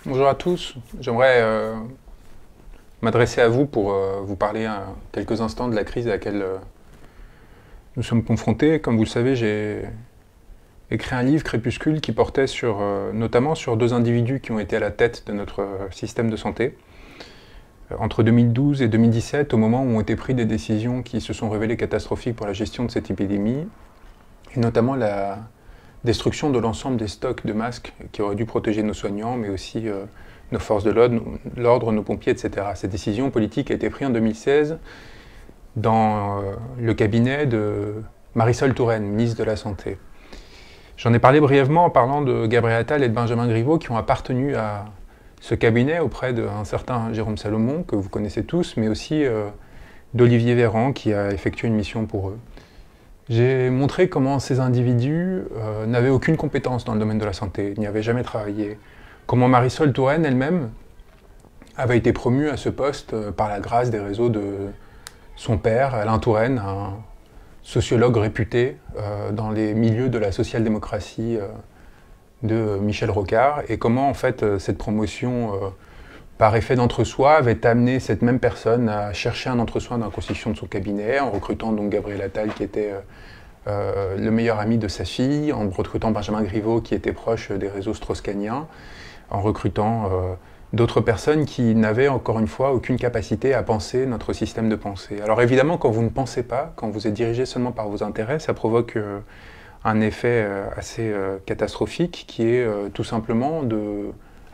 Bonjour à tous. J'aimerais m'adresser à vous pour vous parler quelques instants de la crise à laquelle nous sommes confrontés. Comme vous le savez, j'ai écrit un livre, Crépuscule, qui portait notamment sur deux individus qui ont été à la tête de notre système de santé. Entre 2012 et 2017, au moment où ont été prises des décisions qui se sont révélées catastrophiques pour la gestion de cette épidémie, et notamment la destruction de l'ensemble des stocks de masques qui auraient dû protéger nos soignants, mais aussi nos forces de l'ordre, nos pompiers, etc. Cette décision politique a été prise en 2016 dans le cabinet de Marisol Touraine, ministre de la Santé. J'en ai parlé brièvement en parlant de Gabriel Attal et de Benjamin Griveaux qui ont appartenu à ce cabinet auprès d'un certain Jérôme Salomon, que vous connaissez tous, mais aussi d'Olivier Véran qui a effectué une mission pour eux. J'ai montré comment ces individus n'avaient aucune compétence dans le domaine de la santé, n'y avaient jamais travaillé. Comment Marisol Touraine elle-même avait été promue à ce poste par la grâce des réseaux de son père, Alain Touraine, un sociologue réputé dans les milieux de la social-démocratie de Michel Rocard, et comment en fait cette promotion par effet d'entre-soi avait amené cette même personne à chercher un entre-soi dans la constitution de son cabinet, en recrutant donc Gabriel Attal qui était le meilleur ami de sa fille, en recrutant Benjamin Griveaux qui était proche des réseaux strauss-kahniens, en recrutant d'autres personnes qui n'avaient encore une fois aucune capacité à penser notre système de pensée. Alors évidemment, quand vous ne pensez pas, quand vous êtes dirigé seulement par vos intérêts, ça provoque un effet assez catastrophique qui est tout simplement de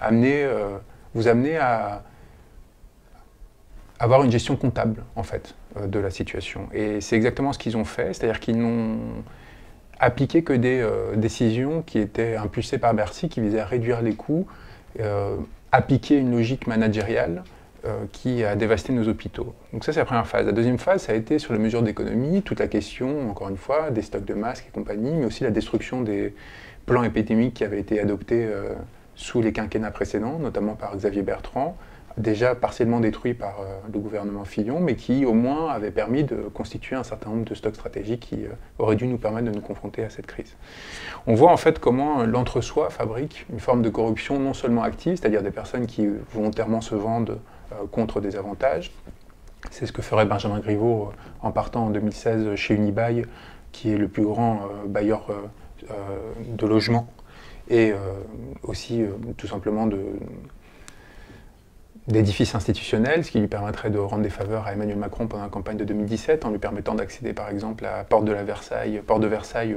vous amener à avoir une gestion comptable en fait de la situation. Et c'est exactement ce qu'ils ont fait, c'est-à-dire qu'ils n'ont appliqué que des décisions qui étaient impulsées par Bercy, qui visaient à réduire les coûts, appliquer une logique managériale qui a dévasté nos hôpitaux. Donc ça, c'est la première phase. La deuxième phase, ça a été sur les mesures d'économie, toute la question, encore une fois, des stocks de masques et compagnie, mais aussi la destruction des plans épidémiques qui avaient été adoptés sous les quinquennats précédents, notamment par Xavier Bertrand, déjà partiellement détruits par le gouvernement Fillon, mais qui au moins avaient permis de constituer un certain nombre de stocks stratégiques qui auraient dû nous permettre de nous confronter à cette crise. On voit en fait comment l'entre-soi fabrique une forme de corruption non seulement active, c'est-à-dire des personnes qui volontairement se vendent contre des avantages. C'est ce que ferait Benjamin Griveaux en partant en 2016 chez Unibail, qui est le plus grand bailleur de logements, et aussi tout simplement d'édifices institutionnels, ce qui lui permettrait de rendre des faveurs à Emmanuel Macron pendant la campagne de 2017, en lui permettant d'accéder par exemple à la porte de Versailles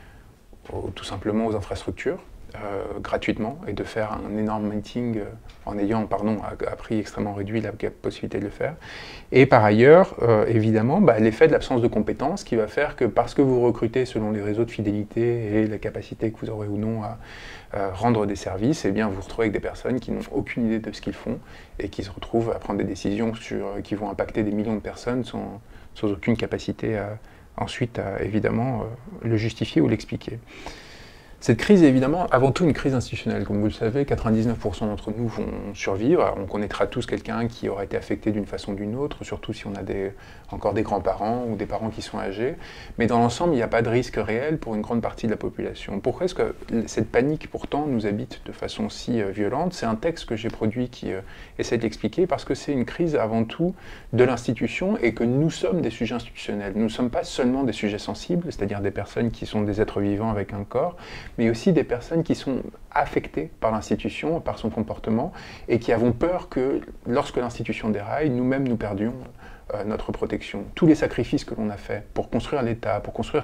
tout simplement aux infrastructures, gratuitement, et de faire un énorme meeting en ayant, à prix extrêmement réduit la possibilité de le faire. Et par ailleurs, évidemment, l'effet de l'absence de compétences qui va faire que parce que vous recrutez selon les réseaux de fidélité et la capacité que vous aurez ou non à rendre des services, eh bien vous vous retrouvez avec des personnes qui n'ont aucune idée de ce qu'ils font et qui se retrouvent à prendre des décisions qui vont impacter des millions de personnes sans aucune capacité ensuite à évidemment le justifier ou l'expliquer. Cette crise est évidemment avant tout une crise institutionnelle. Comme vous le savez, 99% d'entre nous vont survivre. Alors, on connaîtra tous quelqu'un qui aura été affecté d'une façon ou d'une autre, surtout si on a encore des grands-parents ou des parents qui sont âgés. Mais dans l'ensemble, il n'y a pas de risque réel pour une grande partie de la population. Pourquoi est-ce que cette panique pourtant nous habite de façon si violente? C'est un texte que j'ai produit qui essaie de l'expliquer, parce que c'est une crise avant tout de l'institution et que nous sommes des sujets institutionnels. Nous ne sommes pas seulement des sujets sensibles, c'est-à-dire des personnes qui sont des êtres vivants avec un corps, mais aussi des personnes qui sont affectées par l'institution, par son comportement, et qui avons peur que, lorsque l'institution déraille, nous-mêmes nous perdions notre protection. Tous les sacrifices que l'on a faits pour construire l'État, pour construire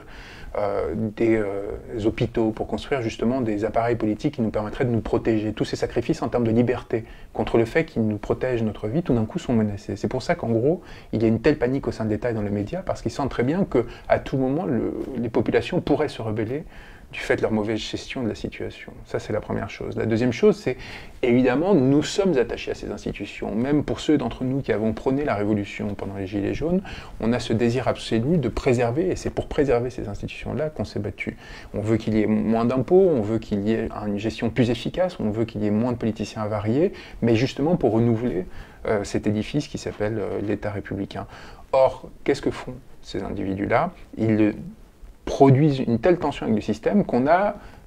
des hôpitaux, pour construire justement des appareils politiques qui nous permettraient de nous protéger, tous ces sacrifices en termes de liberté, contre le fait qu'ils nous protègent notre vie, tout d'un coup sont menacés. C'est pour ça qu'en gros, il y a une telle panique au sein de l'État et dans les médias, parce qu'ils sentent très bien qu'à tout moment, les populations pourraient se rebeller du fait de leur mauvaise gestion de la situation. Ça, c'est la première chose. La deuxième chose, c'est évidemment, nous sommes attachés à ces institutions. Même pour ceux d'entre nous qui avons prôné la révolution pendant les Gilets jaunes, on a ce désir absolu de préserver, et c'est pour préserver ces institutions-là qu'on s'est battu. On veut qu'il y ait moins d'impôts, on veut qu'il y ait une gestion plus efficace, on veut qu'il y ait moins de politiciens avariés, mais justement pour renouveler cet édifice qui s'appelle l'État républicain. Or, qu'est-ce que font ces individus-là? Ils produisent une telle tension avec le système qu'on a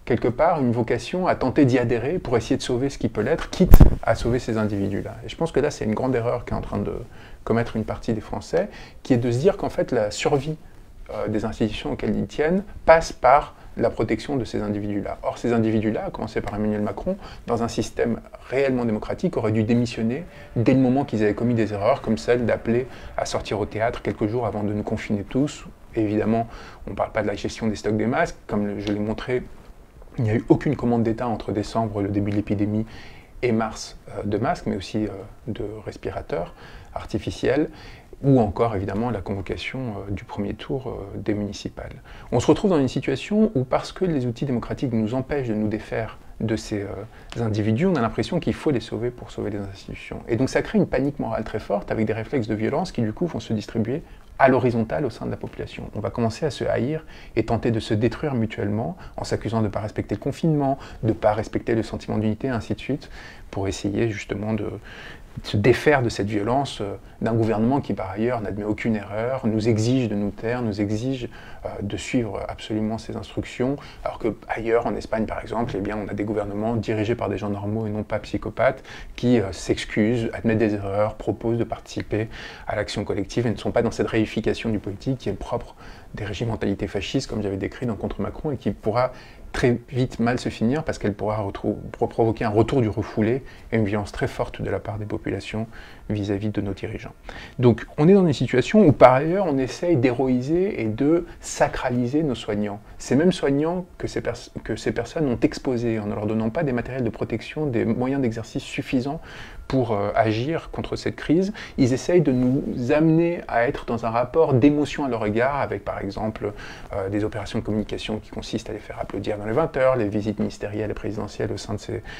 quelque part, une vocation à tenter d'y adhérer pour essayer de sauver ce qui peut l'être, quitte à sauver ces individus-là. Et je pense que là, c'est une grande erreur qu'est en train de commettre une partie des Français, qui est de se dire qu'en fait, la survie des institutions auxquelles ils tiennent passe par la protection de ces individus-là. Or, ces individus-là, à commencer par Emmanuel Macron, dans un système réellement démocratique, auraient dû démissionner dès le moment qu'ils avaient commis des erreurs, comme celle d'appeler à sortir au théâtre quelques jours avant de nous confiner tous. Et évidemment, on ne parle pas de la gestion des stocks des masques, comme je l'ai montré, il n'y a eu aucune commande d'État entre décembre, le début de l'épidémie, et mars de masques, mais aussi de respirateurs artificiels, ou encore évidemment la convocation du premier tour des municipales. On se retrouve dans une situation où, parce que les outils démocratiques nous empêchent de nous défaire de ces individus, on a l'impression qu'il faut les sauver pour sauver les institutions. Et donc ça crée une panique morale très forte, avec des réflexes de violence qui du coup vont se distribuer à l'horizontale au sein de la population. On va commencer à se haïr et tenter de se détruire mutuellement en s'accusant de ne pas respecter le confinement, de ne pas respecter le sentiment d'unité, ainsi de suite, pour essayer justement de se défaire de cette violence d'un gouvernement qui, par ailleurs, n'admet aucune erreur, nous exige de nous taire, nous exige de suivre absolument ses instructions, alors qu'ailleurs, en Espagne, par exemple, eh bien, on a des gouvernements dirigés par des gens normaux et non pas psychopathes qui s'excusent, admettent des erreurs, proposent de participer à l'action collective et ne sont pas dans cette réification du politique qui est propre des régimes mentalités fascistes, comme j'avais décrit dans Contre Macron, et qui pourra très vite mal se finir parce qu'elle pourra provoquer un retour du refoulé et une violence très forte de la part des populations vis-à-vis de nos dirigeants. Donc on est dans une situation où par ailleurs on essaye d'héroïser et de sacraliser nos soignants. Ces mêmes soignants que ces personnes ont exposés en ne leur donnant pas des matériels de protection, des moyens d'exercice suffisants pour agir contre cette crise, ils essayent de nous amener à être dans un rapport d'émotion à leur égard, avec par exemple des opérations de communication qui consistent à les faire applaudir dans les 20 heures, les visites ministérielles et présidentielles au sein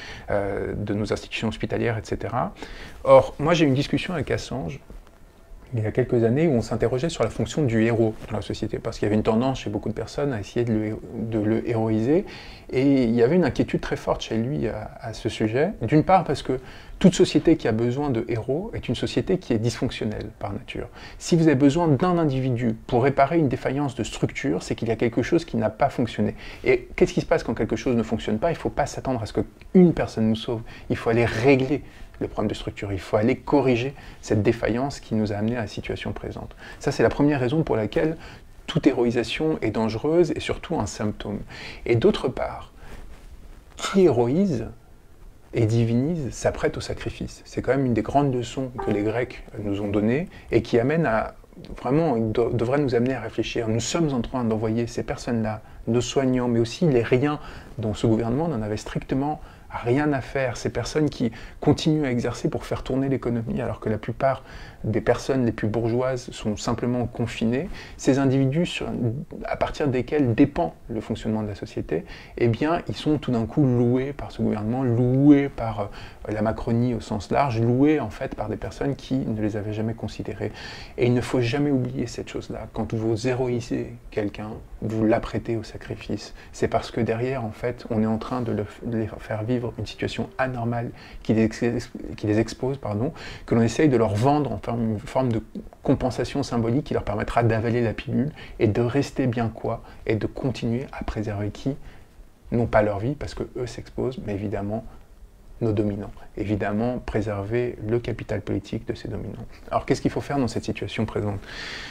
de nos institutions hospitalières, etc. Or, moi j'ai eu une discussion avec Assange, il y a quelques années, où on s'interrogeait sur la fonction du héros dans la société, parce qu'il y avait une tendance chez beaucoup de personnes à essayer de le héroïser, et il y avait une inquiétude très forte chez lui à ce sujet, d'une part parce que toute société qui a besoin de héros est une société qui est dysfonctionnelle par nature. Si vous avez besoin d'un individu pour réparer une défaillance de structure, c'est qu'il y a quelque chose qui n'a pas fonctionné. Et qu'est-ce qui se passe quand quelque chose ne fonctionne pas? Il ne faut pas s'attendre à ce qu'une personne nous sauve, il faut aller régler le problème de structure. Il faut aller corriger cette défaillance qui nous a amené à la situation présente. Ça, c'est la première raison pour laquelle toute héroïsation est dangereuse et surtout un symptôme. Et d'autre part, qui héroïse et divinise s'apprête au sacrifice. C'est quand même une des grandes leçons que les Grecs nous ont données et qui amène à vraiment, devrait nous amener à réfléchir. Nous sommes en train d'envoyer ces personnes-là, nos soignants, mais aussi les riens dont ce gouvernement n'en avait strictement rien à faire, ces personnes qui continuent à exercer pour faire tourner l'économie alors que la plupart des personnes les plus bourgeoises sont simplement confinées, ces individus à partir desquels dépend le fonctionnement de la société, eh bien ils sont tout d'un coup loués par ce gouvernement, loués par la Macronie au sens large, loués en fait par des personnes qui ne les avaient jamais considérés. Et il ne faut jamais oublier cette chose-là. Quand vous héroïsez quelqu'un, vous l'apprêtez au sacrifice. C'est parce que derrière, en fait, on est en train de les faire vivre une situation anormale qui les expose, que l'on essaye de leur vendre en une forme de compensation symbolique qui leur permettra d'avaler la pilule et de rester bien quoi et de continuer à préserver qui? Non pas leur vie, parce que eux s'exposent, mais évidemment nos dominants. Évidemment, préserver le capital politique de ces dominants. Alors qu'est-ce qu'il faut faire dans cette situation présente?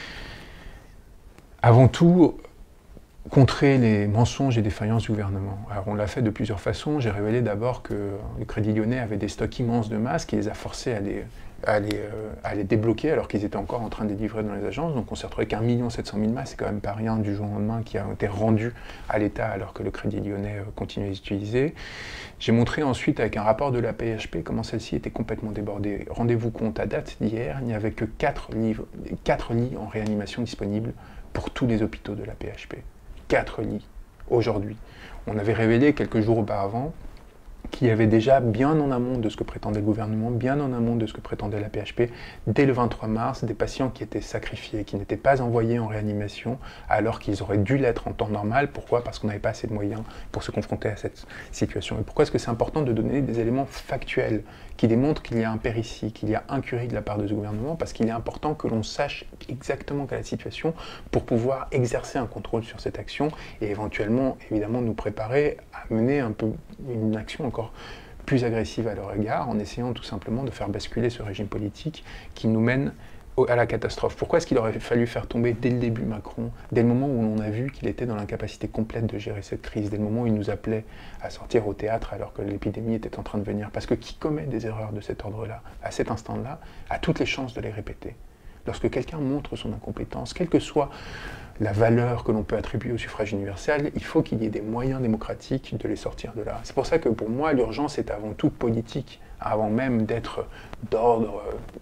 Avant tout, contrer les mensonges et défaillances du gouvernement. Alors on l'a fait de plusieurs façons. J'ai révélé d'abord que le Crédit Lyonnais avait des stocks immenses de masques et les a forcés à les débloquer alors qu'ils étaient encore en train de les livrer dans les agences. Donc on s'est retrouvé qu'1 700 000 masques, c'est quand même pas rien du jour au lendemain qui a été rendu à l'État alors que le Crédit Lyonnais continuait à les utiliser. J'ai montré ensuite avec un rapport de la PHP comment celle-ci était complètement débordée. Rendez-vous compte, à date d'hier, il n'y avait que 4 lits en réanimation disponibles pour tous les hôpitaux de la PHP. 4 lits aujourd'hui. On avait révélé quelques jours auparavant qui avait déjà, bien en amont de ce que prétendait le gouvernement, bien en amont de ce que prétendait la PHP, dès le 23 mars, des patients qui étaient sacrifiés, qui n'étaient pas envoyés en réanimation, alors qu'ils auraient dû l'être en temps normal. Pourquoi? Parce qu'on n'avait pas assez de moyens pour se confronter à cette situation. Et pourquoi est-ce que c'est important de donner des éléments factuels qui démontrent qu'il y a un péritie, qu'il y a incurie de la part de ce gouvernement? Parce qu'il est important que l'on sache exactement quelle est la situation pour pouvoir exercer un contrôle sur cette action et éventuellement, évidemment, nous préparer à mener un peu une action encore plus agressive à leur égard, en essayant tout simplement de faire basculer ce régime politique qui nous mène à la catastrophe. Pourquoi est-ce qu'il aurait fallu faire tomber dès le début Macron, dès le moment où l'on a vu qu'il était dans l'incapacité complète de gérer cette crise, dès le moment où il nous appelait à sortir au théâtre alors que l'épidémie était en train de venir? Parce que qui commet des erreurs de cet ordre-là, à cet instant-là, a toutes les chances de les répéter. Lorsque quelqu'un montre son incompétence, quelle que soit la valeur que l'on peut attribuer au suffrage universel, il faut qu'il y ait des moyens démocratiques de les sortir de là. C'est pour ça que pour moi, l'urgence est avant tout politique, avant même d'être d'ordre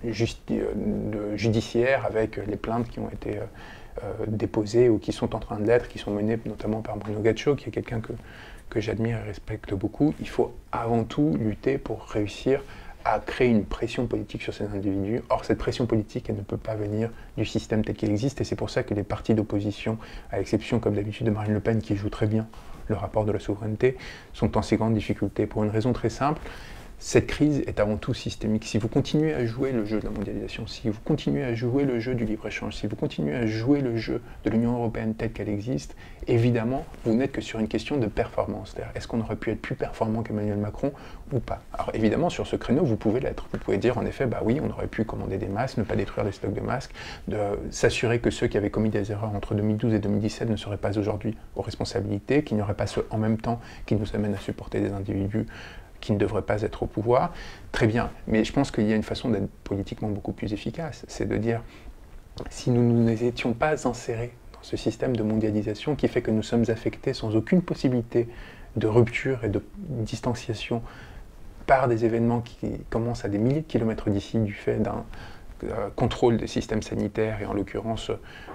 judiciaire avec les plaintes qui ont été déposées ou qui sont en train de l'être, qui sont menées notamment par Bruno Gaccio, qui est quelqu'un que j'admire et respecte beaucoup. Il faut avant tout lutter pour réussir à créer une pression politique sur ces individus. Or, cette pression politique, elle ne peut pas venir du système tel qu'il existe, et c'est pour ça que les partis d'opposition, à l'exception, comme d'habitude, de Marine Le Pen, qui joue très bien le rapport de la souveraineté, sont en si grande difficulté. Pour une raison très simple, cette crise est avant tout systémique. Si vous continuez à jouer le jeu de la mondialisation, si vous continuez à jouer le jeu du libre-échange, si vous continuez à jouer le jeu de l'Union européenne telle qu'elle existe, évidemment, vous n'êtes que sur une question de performance. C'est-à-dire, est-ce qu'on aurait pu être plus performant qu'Emmanuel Macron ou pas? Alors évidemment, sur ce créneau, vous pouvez l'être. Vous pouvez dire, en effet, bah oui, on aurait pu commander des masques, ne pas détruire des stocks de masques, de s'assurer que ceux qui avaient commis des erreurs entre 2012 et 2017 ne seraient pas aujourd'hui aux responsabilités, qu'il n'y aurait pas ceux en même temps qui nous amènent à supporter des individus qui ne devrait pas être au pouvoir. Très bien, mais je pense qu'il y a une façon d'être politiquement beaucoup plus efficace, c'est de dire, si nous ne nous étions pas insérés dans ce système de mondialisation qui fait que nous sommes affectés sans aucune possibilité de rupture et de distanciation par des événements qui commencent à des milliers de kilomètres d'ici du fait d'un contrôle des systèmes sanitaires et en l'occurrence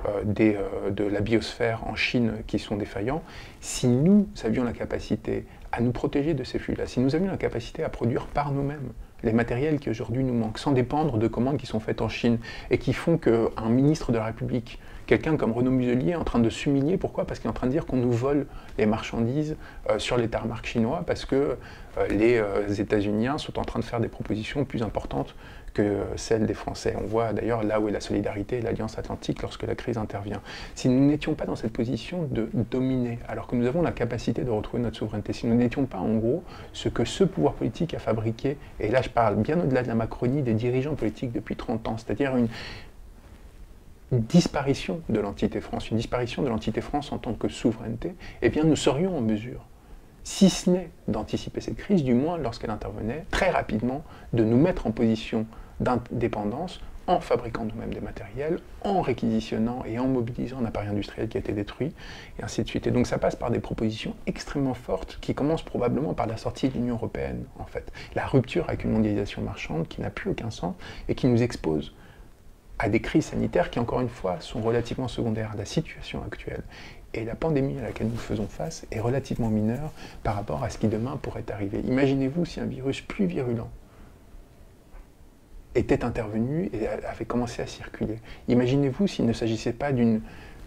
de la biosphère en Chine qui sont défaillants, si nous avions la capacité à nous protéger de ces flux-là, si nous avions la capacité à produire par nous-mêmes les matériels qui aujourd'hui nous manquent, sans dépendre de commandes qui sont faites en Chine et qui font qu'un ministre de la République, quelqu'un comme Renaud Muselier, est en train de s'humilier. Pourquoi? Parce qu'il est en train de dire qu'on nous vole les marchandises sur les tarmacs chinois parce que les États-Unis sont en train de faire des propositions plus importantes que celles des Français. On voit d'ailleurs là où est la solidarité et l'Alliance Atlantique lorsque la crise intervient. Si nous n'étions pas dans cette position de dominer, alors que nous avons la capacité de retrouver notre souveraineté, si nous n'étions pas en gros ce que ce pouvoir politique a fabriqué, et là je parle bien au-delà de la Macronie, des dirigeants politiques depuis 30 ans, c'est-à-dire une disparition de l'entité France, une disparition de l'entité France en tant que souveraineté, eh bien nous serions en mesure, si ce n'est d'anticiper cette crise, du moins lorsqu'elle intervenait, très rapidement, de nous mettre en position d'indépendance en fabriquant nous-mêmes des matériels, en réquisitionnant et en mobilisant un appareil industriel qui a été détruit, et ainsi de suite. Et donc ça passe par des propositions extrêmement fortes qui commencent probablement par la sortie de l'Union européenne, en fait. La rupture avec une mondialisation marchande qui n'a plus aucun sens et qui nous expose à des crises sanitaires qui, encore une fois, sont relativement secondaires. La situation actuelle et la pandémie à laquelle nous faisons face est relativement mineure par rapport à ce qui demain pourrait arriver. Imaginez-vous si un virus plus virulent était intervenu et avait commencé à circuler. Imaginez-vous s'il ne s'agissait pas d'une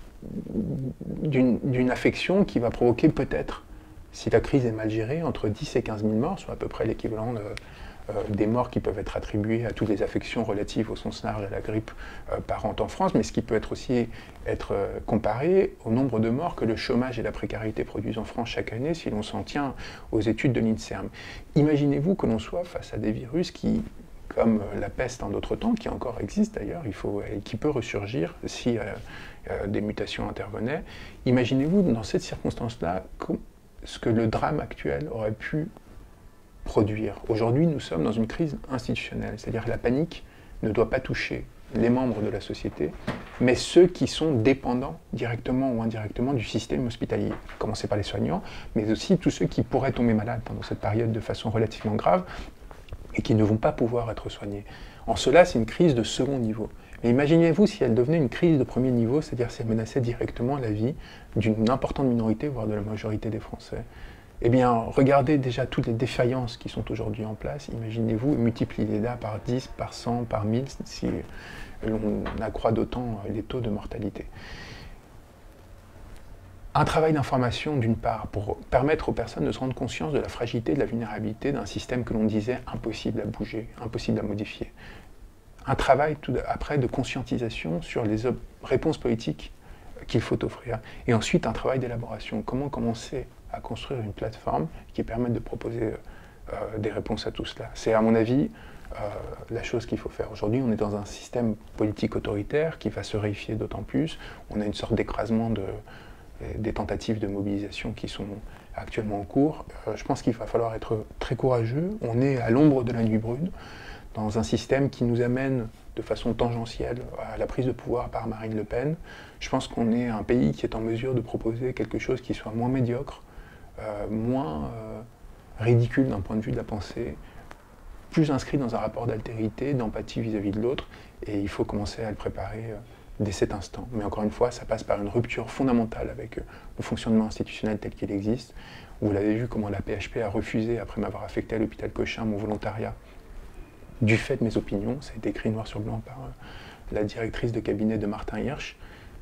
affection qui va provoquer peut-être, si la crise est mal gérée, entre 10 et 15 000 morts, soit à peu près l'équivalent des morts qui peuvent être attribuées à toutes les affections relatives au sens large à la grippe par an en France, mais ce qui peut être aussi comparé au nombre de morts que le chômage et la précarité produisent en France chaque année si l'on s'en tient aux études de l'INSERM. Imaginez-vous que l'on soit face à des virus qui, comme la peste en d'autres temps, qui encore existe d'ailleurs, et qui peut ressurgir si des mutations intervenaient. Imaginez-vous dans cette circonstance-là ce que le drame actuel aurait pu produire. Aujourd'hui, nous sommes dans une crise institutionnelle, c'est-à-dire que la panique ne doit pas toucher les membres de la société, mais ceux qui sont dépendants, directement ou indirectement, du système hospitalier. Commencer par les soignants, mais aussi tous ceux qui pourraient tomber malades pendant cette période de façon relativement grave et qui ne vont pas pouvoir être soignés. En cela, c'est une crise de second niveau. Mais imaginez-vous si elle devenait une crise de premier niveau, c'est-à-dire si elle menaçait directement la vie d'une importante minorité, voire de la majorité des Français. Eh bien, regardez déjà toutes les défaillances qui sont aujourd'hui en place. Imaginez-vous, multipliez-les par 10, par 100, par 1000, si l'on accroît d'autant les taux de mortalité. Un travail d'information, d'une part, pour permettre aux personnes de se rendre conscience de la fragilité, de la vulnérabilité d'un système que l'on disait impossible à bouger, impossible à modifier. Un travail, tout après, de conscientisation sur les réponses politiques qu'il faut offrir. Et ensuite, un travail d'élaboration. Comment commencer à construire une plateforme qui permette de proposer des réponses à tout cela. C'est, à mon avis, la chose qu'il faut faire. Aujourd'hui, on est dans un système politique autoritaire qui va se réifier d'autant plus. On a une sorte d'écrasement des tentatives de mobilisation qui sont actuellement en cours. Je pense qu'il va falloir être très courageux. On est à l'ombre de la nuit brune, dans un système qui nous amène de façon tangentielle à la prise de pouvoir par Marine Le Pen. Je pense qu'on est un pays qui est en mesure de proposer quelque chose qui soit moins médiocre, moins ridicule d'un point de vue de la pensée, plus inscrit dans un rapport d'altérité, d'empathie vis-à-vis de l'autre, et il faut commencer à le préparer dès cet instant. Mais encore une fois, ça passe par une rupture fondamentale avec le fonctionnement institutionnel tel qu'il existe. Vous l'avez vu comment la PHP a refusé, après m'avoir affecté à l'hôpital Cochin, mon volontariat, du fait de mes opinions. Ça a été écrit noir sur blanc par la directrice de cabinet de Martin Hirsch,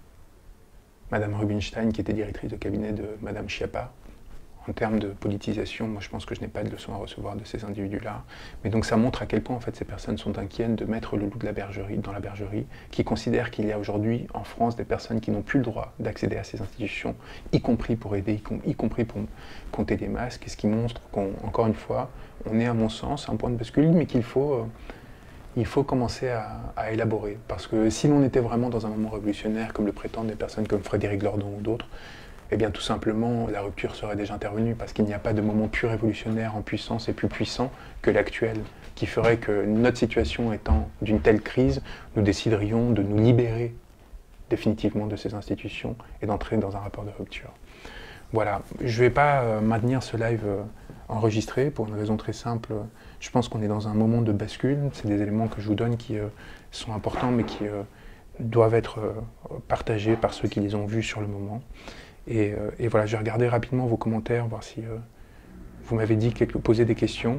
Madame Rubinstein, qui était directrice de cabinet de Madame Schiappa. En termes de politisation, moi je pense que je n'ai pas de leçon à recevoir de ces individus-là. Mais donc ça montre à quel point en fait ces personnes sont inquiètes de mettre le loup de la bergerie dans la bergerie, qui considèrent qu'il y a aujourd'hui en France des personnes qui n'ont plus le droit d'accéder à ces institutions, y compris pour aider, y compris pour compter des masques, et ce qui montre qu'encore une fois, on est à mon sens à un point de bascule, mais qu'il faut commencer à élaborer. Parce que si l'on était vraiment dans un moment révolutionnaire, comme le prétendent des personnes comme Frédéric Lordon ou d'autres, eh bien tout simplement la rupture serait déjà intervenue, parce qu'il n'y a pas de moment plus révolutionnaire en puissance et plus puissant que l'actuel, qui ferait que notre situation étant d'une telle crise, nous déciderions de nous libérer définitivement de ces institutions et d'entrer dans un rapport de rupture. Voilà, je ne vais pas maintenir ce live enregistré pour une raison très simple. Je pense qu'on est dans un moment de bascule. C'est des éléments que je vous donne qui sont importants, mais qui doivent être partagés par ceux qui les ont vus sur le moment. Et voilà, je vais regarder rapidement vos commentaires, voir si vous m'avez dit poser des questions.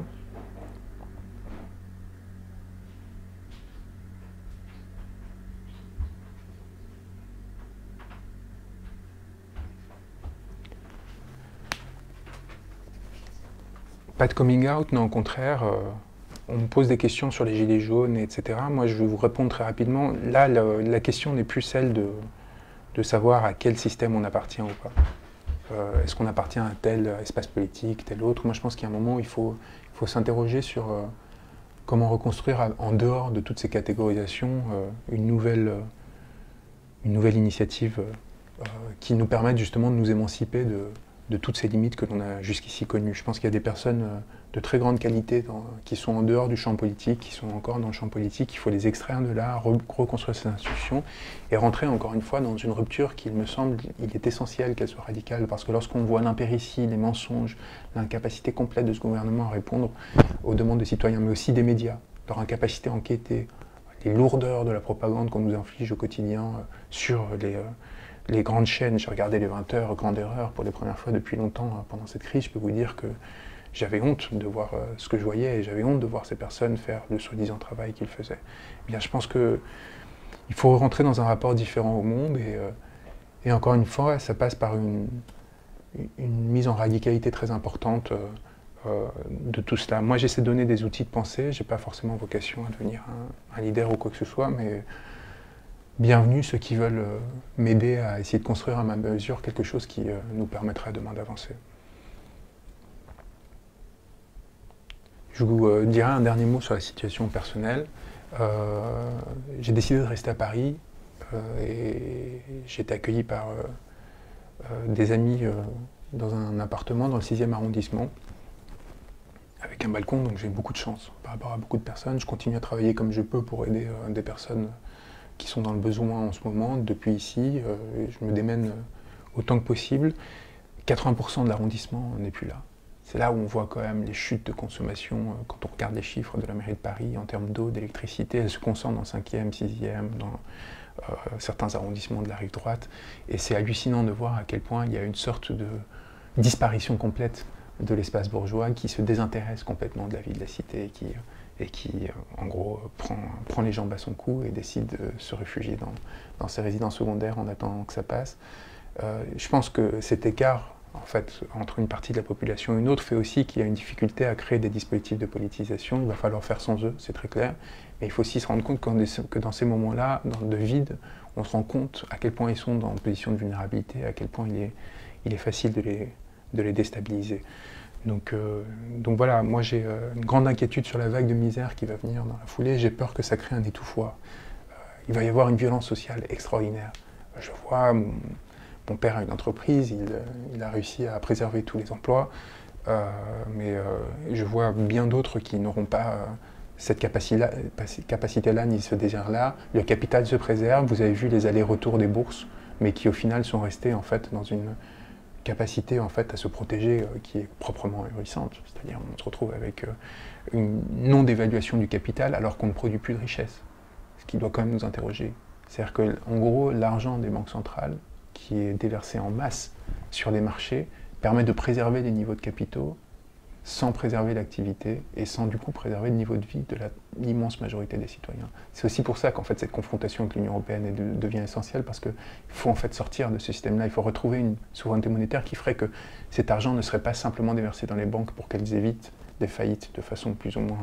Pas de coming out, non, au contraire, on me pose des questions sur les gilets jaunes, etc. Moi, je vais vous répondre très rapidement. Là, la question n'est plus celle de savoir à quel système on appartient ou pas. Est-ce qu'on appartient à tel espace politique, tel autre? Moi, je pense qu'il y a un moment où il faut s'interroger sur comment reconstruire, en dehors de toutes ces catégorisations, une nouvelle initiative qui nous permette justement de nous émanciper de toutes ces limites que l'on a jusqu'ici connues. Je pense qu'il y a des personnes de très grande qualité qui sont en dehors du champ politique, qui sont encore dans le champ politique. Il faut les extraire de là, reconstruire ces institutions et rentrer encore une fois dans une rupture qui, il me semble, il est essentiel qu'elle soit radicale, parce que lorsqu'on voit l'impéritie, les mensonges, l'incapacité complète de ce gouvernement à répondre aux demandes des citoyens, mais aussi des médias, leur incapacité à enquêter, les lourdeurs de la propagande qu'on nous inflige au quotidien sur les grandes chaînes. J'ai regardé les 20 heures, grande erreur, pour les premières fois depuis longtemps pendant cette crise. Je peux vous dire que j'avais honte de voir ce que je voyais, et j'avais honte de voir ces personnes faire le soi-disant travail qu'ils faisaient. Eh bien, je pense qu'il faut rentrer dans un rapport différent au monde, et encore une fois, ça passe par une mise en radicalité très importante de tout cela. Moi, j'essaie de donner des outils de pensée, je n'ai pas forcément vocation à devenir un leader ou quoi que ce soit, mais bienvenue ceux qui veulent m'aider à essayer de construire à ma mesure quelque chose qui nous permettra demain d'avancer. Je vous dirai un dernier mot sur la situation personnelle. J'ai décidé de rester à Paris et j'ai été accueilli par des amis dans un appartement dans le 6e arrondissement avec un balcon, donc j'ai beaucoup de chance par rapport à beaucoup de personnes. Je continue à travailler comme je peux pour aider des personnes qui sont dans le besoin en ce moment. Depuis ici, je me démène autant que possible. 80% de l'arrondissement n'est plus là. C'est là où on voit quand même les chutes de consommation, quand on regarde les chiffres de la mairie de Paris en termes d'eau, d'électricité. Elles se concentrent dans le 5e, 6e, dans certains arrondissements de la rive droite. Et c'est hallucinant de voir à quel point il y a une sorte de disparition complète de l'espace bourgeois qui se désintéresse complètement de la vie de la cité et qui en gros, prend les jambes à son cou et décide de se réfugier dans ses résidences secondaires en attendant que ça passe. Je pense que cet écart, en fait, entre une partie de la population et une autre, fait aussi qu'il y a une difficulté à créer des dispositifs de politisation. Il va falloir faire sans eux, c'est très clair. Mais il faut aussi se rendre compte que dans ces moments-là, de vide, on se rend compte à quel point ils sont en position de vulnérabilité, à quel point il est facile de les déstabiliser. Donc voilà, moi j'ai une grande inquiétude sur la vague de misère qui va venir dans la foulée. J'ai peur que ça crée un étouffoir. Il va y avoir une violence sociale extraordinaire. Je vois, mon père a une entreprise, il a réussi à préserver tous les emplois, mais je vois bien d'autres qui n'auront pas cette capacité-là ni ce désir-là. Le capital se préserve, vous avez vu les allers-retours des bourses, mais qui au final sont restés en fait dans une capacité en fait à se protéger qui est proprement ahurissante. C'est-à-dire on se retrouve avec une non-dévaluation du capital alors qu'on ne produit plus de richesse, ce qui doit quand même nous interroger. C'est-à-dire qu'en gros, l'argent des banques centrales qui est déversé en masse sur les marchés permet de préserver les niveaux de capitaux sans préserver l'activité et sans du coup préserver le niveau de vie de l'immense majorité des citoyens. C'est aussi pour ça qu'en fait cette confrontation avec l'Union européenne devient essentielle, parce qu'il faut en fait sortir de ce système-là, il faut retrouver une souveraineté monétaire qui ferait que cet argent ne serait pas simplement déversé dans les banques pour qu'elles évitent des faillites de façon plus ou moins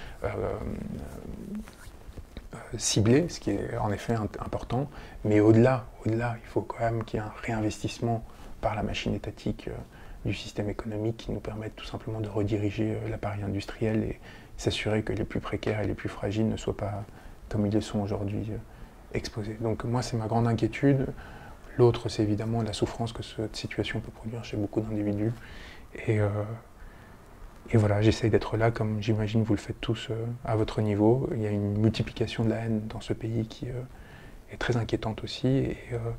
ciblée, ce qui est en effet important, mais au-delà, il faut quand même qu'il y ait un réinvestissement par la machine étatique du système économique qui nous permette tout simplement de rediriger l'appareil industriel et s'assurer que les plus précaires et les plus fragiles ne soient pas, comme ils le sont aujourd'hui, exposés. Donc moi, c'est ma grande inquiétude. L'autre, c'est évidemment la souffrance que cette situation peut produire chez beaucoup d'individus. Et voilà, j'essaye d'être là, comme j'imagine vous le faites tous à votre niveau. Il y a une multiplication de la haine dans ce pays qui est très inquiétante aussi.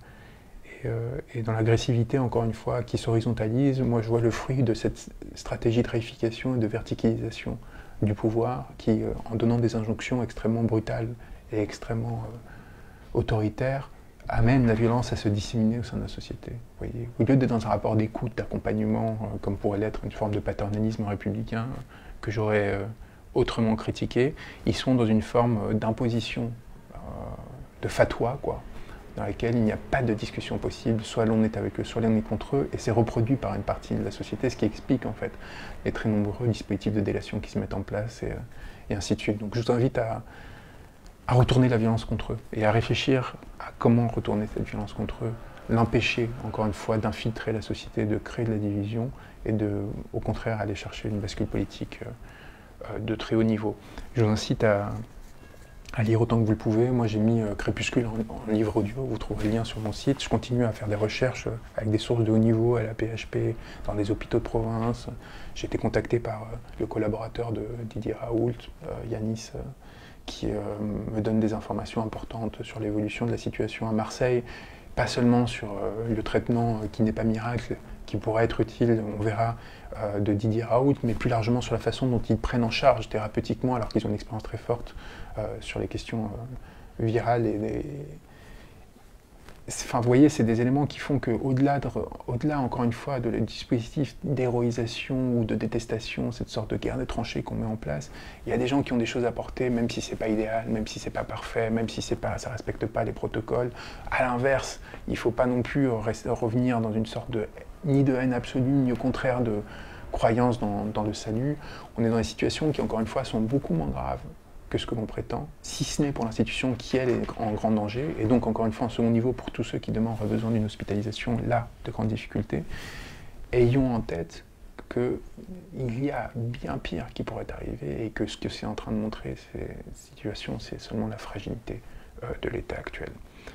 Et dans l'agressivité, encore une fois, qui s'horizontalise, moi je vois le fruit de cette stratégie de réification et de verticalisation du pouvoir qui, en donnant des injonctions extrêmement brutales et extrêmement autoritaires, amène la violence à se disséminer au sein de la société. Vous voyez, au lieu d'être dans un rapport d'écoute, d'accompagnement, comme pourrait l'être une forme de paternalisme républicain que j'aurais autrement critiqué, ils sont dans une forme d'imposition, de fatwa, quoi, dans laquelle il n'y a pas de discussion possible, soit l'on est avec eux, soit l'on est contre eux, et c'est reproduit par une partie de la société, ce qui explique en fait les très nombreux dispositifs de délation qui se mettent en place, et ainsi de suite. Donc je vous invite à retourner la violence contre eux, et à réfléchir à comment retourner cette violence contre eux, l'empêcher, encore une fois, d'infiltrer la société, de créer de la division, et au contraire, aller chercher une bascule politique de très haut niveau. Je vous incite à lire autant que vous le pouvez. Moi, j'ai mis Crépuscule en livre audio, vous trouverez le lien sur mon site. Je continue à faire des recherches avec des sources de haut niveau à la PHP, dans des hôpitaux de province. J'ai été contacté par le collaborateur de Didier Raoult, Yanis, qui me donne des informations importantes sur l'évolution de la situation à Marseille, pas seulement sur le traitement qui n'est pas miracle, qui pourrait être utile, on verra, de Didier Raoult, mais plus largement sur la façon dont ils prennent en charge thérapeutiquement, alors qu'ils ont une expérience très forte sur les questions virales. Enfin, vous voyez, c'est des éléments qui font qu'au-delà, encore une fois, de le dispositif d'héroïsation ou de détestation, cette sorte de guerre des tranchées qu'on met en place, il y a des gens qui ont des choses à porter, même si c'est pas idéal, même si c'est pas parfait, même si ça respecte pas les protocoles. À l'inverse, il faut pas non plus revenir dans une sorte ni de haine absolue, ni au contraire de croyance dans le salut. On est dans des situations qui, encore une fois, sont beaucoup moins graves que ce que l'on prétend, si ce n'est pour l'institution qui, elle, est en grand danger, et donc, encore une fois, en second niveau, pour tous ceux qui demain auraient besoin d'une hospitalisation, là, de grandes difficultés, ayons en tête qu'il y a bien pire qui pourrait arriver, et que ce que c'est en train de montrer, ces situations, c'est seulement la fragilité de l'État actuel.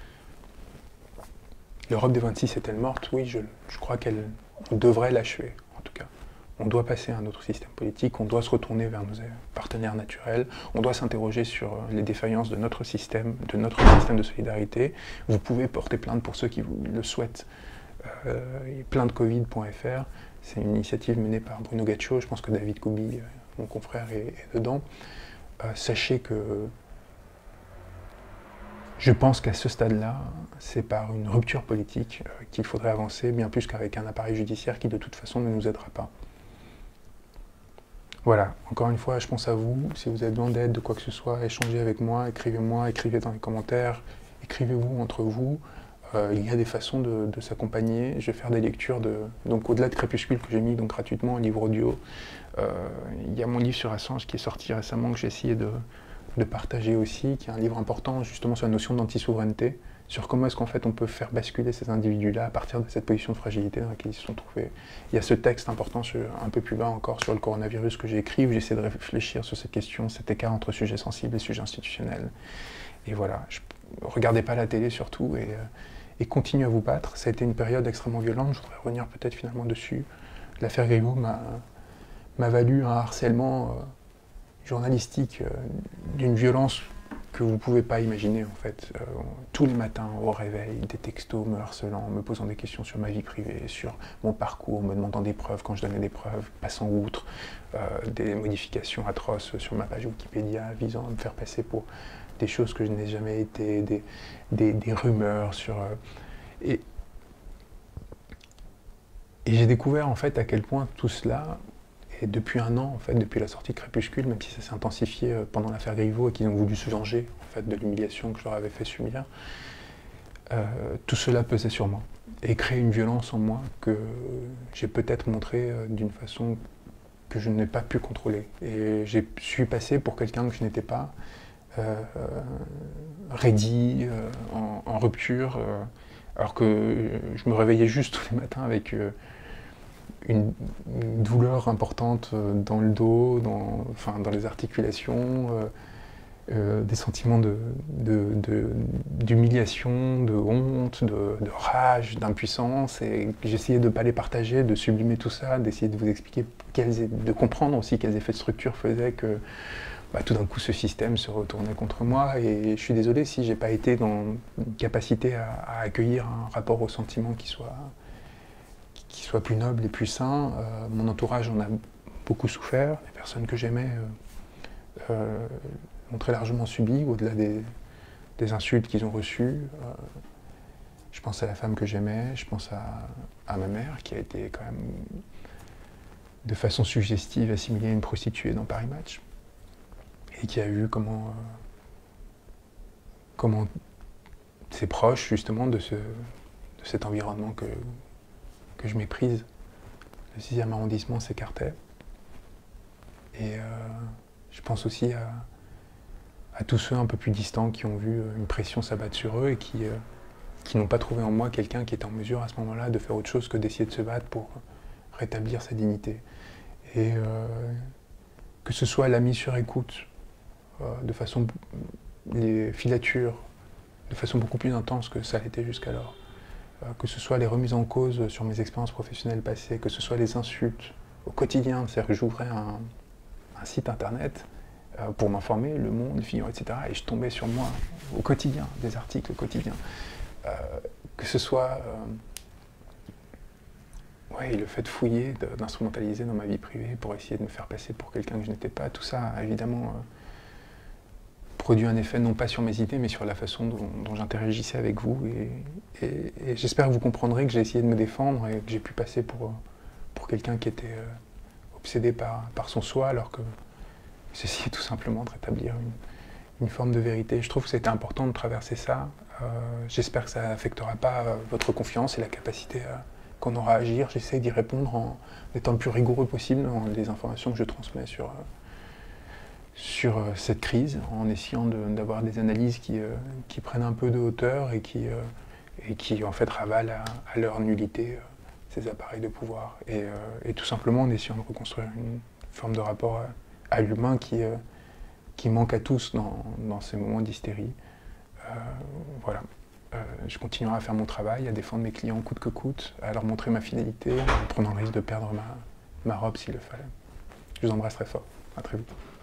L'Europe des 26 est-elle morte? Oui, je crois qu'on devrait l'achever, en tout cas. On doit passer à un autre système politique, on doit se retourner vers nos partenaires naturels, on doit s'interroger sur les défaillances de notre système de solidarité. Vous pouvez porter plainte pour ceux qui le souhaitent. Plaintecovid.fr, c'est une initiative menée par Bruno Gaccio, je pense que David Koubi, mon confrère, est dedans. Sachez que je pense qu'à ce stade-là, c'est par une rupture politique qu'il faudrait avancer, bien plus qu'avec un appareil judiciaire qui de toute façon ne nous aidera pas. Voilà, encore une fois, je pense à vous. Si vous avez besoin d'aide, de quoi que ce soit, échangez avec moi, écrivez dans les commentaires, écrivez-vous entre vous. Il y a des façons de s'accompagner. Je vais faire des lectures donc au-delà de Crépuscule que j'ai mis donc gratuitement, un livre audio. Il y a mon livre sur Assange qui est sorti récemment, que j'ai essayé de partager aussi, qui est un livre important justement sur la notion d'anti-souveraineté, sur comment est-ce qu'en fait on peut faire basculer ces individus-là à partir de cette position de fragilité dans laquelle ils se sont trouvés. Il y a ce texte important un peu plus bas encore sur le coronavirus que j'ai écrit, où j'essaie de réfléchir sur cette question, cet écart entre sujets sensibles et sujets institutionnels. Et voilà, regardez pas la télé surtout, et continuez à vous battre. Ça a été une période extrêmement violente, je voudrais revenir peut-être finalement dessus. L'affaire Griveaux m'a valu un harcèlement journalistique d'une violence que vous ne pouvez pas imaginer en fait. Tous les matins au réveil, des textos me harcelant, me posant des questions sur ma vie privée, sur mon parcours, me demandant des preuves quand je donnais des preuves, passant outre, des modifications atroces sur ma page Wikipédia visant à me faire passer pour des choses que je n'ai jamais été, des rumeurs sur... et j'ai découvert en fait à quel point tout cela, et depuis un an, en fait, depuis la sortie de Crépuscule, même si ça s'est intensifié pendant l'affaire Griveaux et qu'ils ont voulu se venger en fait, de l'humiliation que je leur avais fait subir, tout cela pesait sur moi et créait une violence en moi que j'ai peut-être montrée d'une façon que je n'ai pas pu contrôler. Et je suis passé pour quelqu'un que je n'étais pas, raidi, en rupture, alors que je me réveillais juste tous les matins avec... une douleur importante dans le dos, dans les articulations, des sentiments d'humiliation, de honte, de rage, d'impuissance. Et j'essayais de ne pas les partager, de sublimer tout ça, d'essayer de vous expliquer, de comprendre aussi quels effets de structure faisaient que tout d'un coup ce système se retournait contre moi. Et je suis désolé si j'ai pas été dans une capacité à accueillir un rapport au sentiment qui soit plus noble et plus sain. Mon entourage en a beaucoup souffert. Les personnes que j'aimais l'ont très largement subi, au-delà des insultes qu'ils ont reçues. Je pense à la femme que j'aimais, je pense à ma mère, qui a été quand même de façon suggestive assimilée à une prostituée dans Paris Match, et qui a vu comment ses proches, justement, de cet environnement que je méprise, le 6e arrondissement s'écartait. Et je pense aussi à tous ceux un peu plus distants qui ont vu une pression s'abattre sur eux et qui n'ont pas trouvé en moi quelqu'un qui était en mesure à ce moment-là de faire autre chose que d'essayer de se battre pour rétablir sa dignité. Et que ce soit la mise sur écoute, de façon, les filatures, de façon beaucoup plus intense que ça l'était jusqu'alors, que ce soit les remises en cause sur mes expériences professionnelles passées, que ce soit les insultes au quotidien, c'est-à-dire que j'ouvrais un site internet pour m'informer, Le Monde, Le Figaro, etc. Et je tombais sur moi au quotidien, des articles au quotidien. Que ce soit le fait de fouiller, d'instrumentaliser dans ma vie privée pour essayer de me faire passer pour quelqu'un que je n'étais pas, tout ça, évidemment, produit un effet non pas sur mes idées, mais sur la façon dont j'interagissais avec vous. Et j'espère que vous comprendrez que j'ai essayé de me défendre et que j'ai pu passer pour quelqu'un qui était obsédé par son soi, alors que j'essayais tout simplement de rétablir une forme de vérité. Je trouve que c'était important de traverser ça. J'espère que ça n'affectera pas votre confiance et la capacité qu'on aura à agir. J'essaie d'y répondre en étant le plus rigoureux possible dans les informations que je transmets sur cette crise, en essayant d'avoir des analyses qui prennent un peu de hauteur et qui en fait ravalent à leur nullité ces appareils de pouvoir. Et tout simplement en essayant de reconstruire une forme de rapport à l'humain qui manque à tous dans ces moments d'hystérie. Voilà. Je continuerai à faire mon travail, à défendre mes clients coûte que coûte, à leur montrer ma fidélité, en prenant le risque de perdre ma robe s'il le fallait. Je vous embrasse très fort. À très vite.